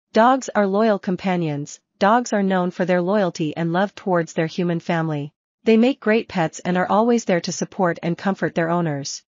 Dogs are loyal companions. Dogs are known for their loyalty and love towards their human family. They make great pets and are always there to support and comfort their owners.